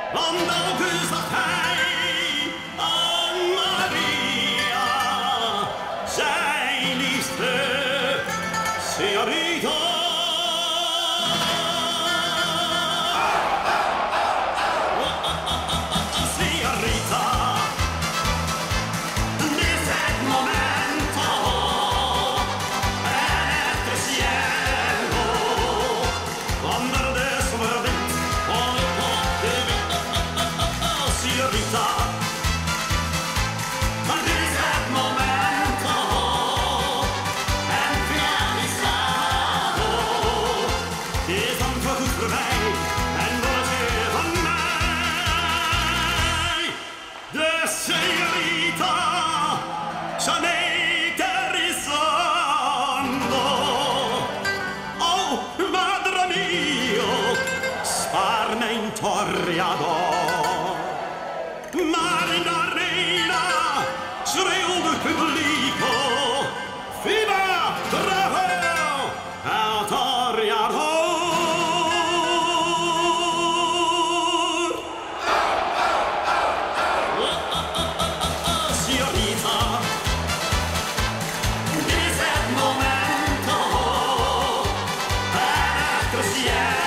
want dan zag hij aan Maria, zijn liefste señorita. Toreador, Marinarena, schreeuwde het publico, viva, bravo, el toreador. Signorita, dit is het momento, en cresciendo.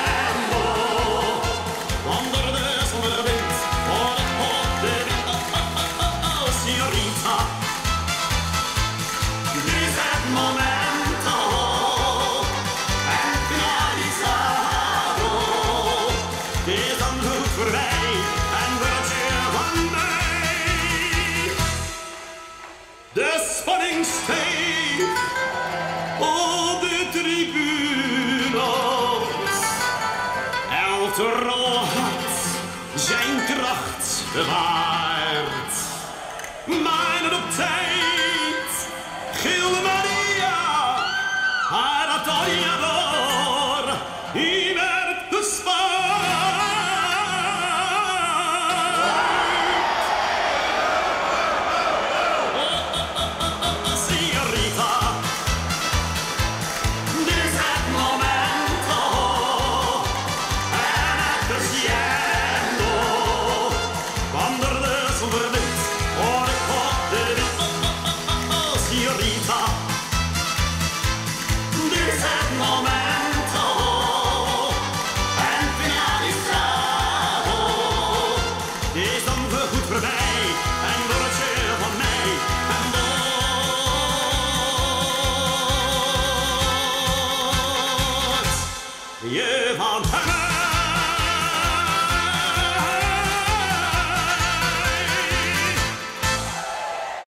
De spanning steeg op de tribunes. El Toro had zijn kracht bewaard. Maar op tijd gilde Maria haar toreador. Hij werd gespaard. Je van